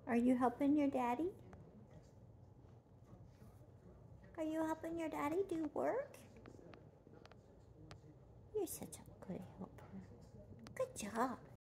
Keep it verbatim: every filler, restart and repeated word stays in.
Are you helping your daddy? Are you helping your daddy do work? You're such a good helper. Good job.